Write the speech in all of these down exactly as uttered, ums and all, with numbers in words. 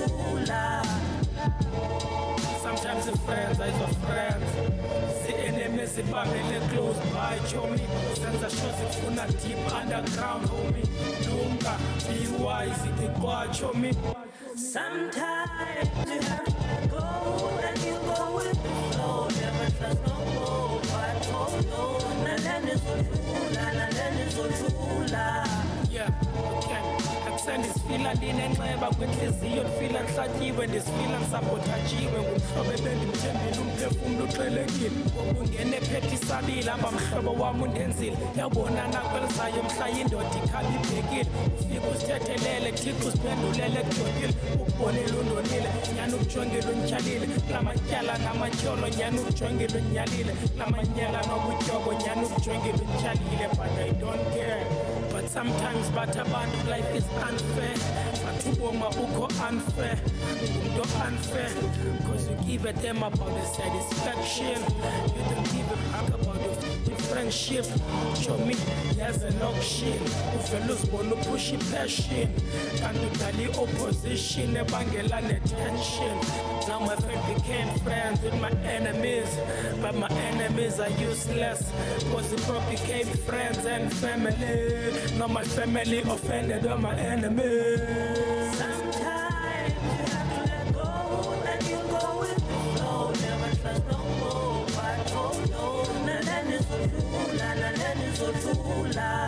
Sometimes the friends are your friends, the enemies zibambele close by. Chomi senza shows ifuna deep underground homie. Lunga be wise ithi kwacho me. Sometimes you have to let go and you go with the flow. Never trust no more, but hold on. Naleni zodlula, naleni zodlula. Yeah, okay. Akuseni sifila linenxeba kwenhliziyo ndifila nhlakiwe ndisifila ngisabothajiwe ngumhlobo ebendimthembile umphefumlo uqhelekile ngokungena ephethe isabile amba mhlobo wami undenzile yabonana kwelizayo mhla yindoda ikhaba ibhekile ufika usithethelele thixo usiphendulele kujongile ukubonile undonile nyani ukujongile untyalile kulamatyala namatyholo nyani ukujongile unyalile kulamanyala nobutyobo nyani ukujongile untyalile but I don't care. But sometimes but abantu life is unfair. But uboma ukho unfair. Umuntu unfair. Cause you give a damn about the satisfaction. You don't give a fuck about your friendship. Show me there's a loction. Uvela uzibona upusha passion. Kanti udala opposition ebangela tension. Now my friends became friends with my enemies. But my enemies are useless. Cause the bro became friends and family. Now my family offended all my enemies. Sometimes you have to let go and you go with the flow. Never trust no more, but hold on. Naleni zodlula, naleni zodlula.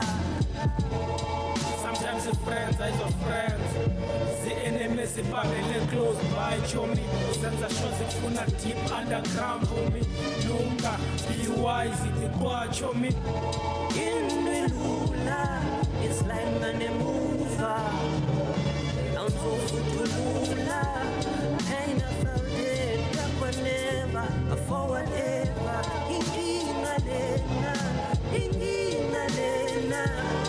Sometimes the friends are your friends, the enemies zibambele close by. Chomi senza shows ifuna deep underground homie. Lunga be wise ithi kwacho me. Indwelula, it's like manemuva. I'm so futulula. Pain I felt it, back whenever, forward ever. Inginga lena, inginga lena,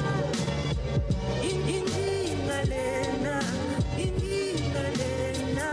inginga lena, inginga lena.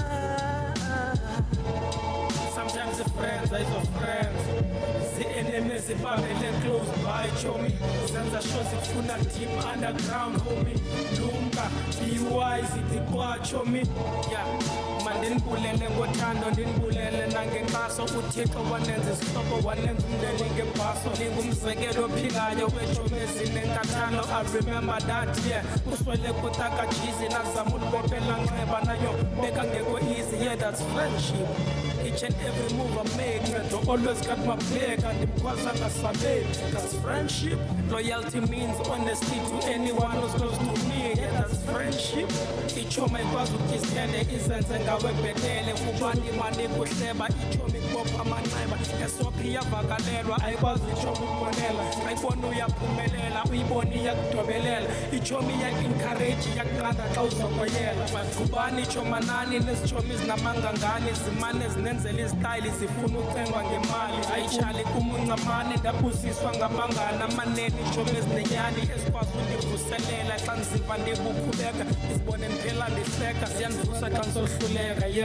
Sometimes the friends are your friends, the enemies zibambele close by. Chomi senza shows ifuna deep underground homie. Lunga be wise ithi kwacho me. Yeah, mandinibulele ngothando ndinibulele nangenkxaso uthixo wanenza isihlobo wanenza umndeni ngebhaso ndingumzekelo ophilayo weetshomi ezinenkathalo. I remember that yeah uswele kutaka jizi nazama ulibopela nxeba nayo beka ngekho easy. Yeah, that's friendship. Each and every move I make, I always got my back and the cause I'm a that's friendship. Loyalty means honesty to anyone who's close to me. Yeah, that's friendship. Ichomi ikwazi ukuzithende izenze ngawe bhetele kubani mani kuhleba. Ichomi kubopha amanxeba esophi iyavakalelwa ayikwazi ichomi ukubonela. Ayibona uyaphumelela uyibona iyakudobelela. Ichomi iya-encourage iyakunqanda xa uzokoyela. Baqhubani ichomanani nezichomi ezinamangangani zimane zinenzela izitayile zifuna ucengwa ngemali. Ayitshali kumuncamane ndabusiswa ngabangani amanene ichomi ezinenyani ezikwazi undivuselela xa ndiziva ndikukhubeka. Izibone ndiphela ndihleka ziyandivusa xa ndizohluleka.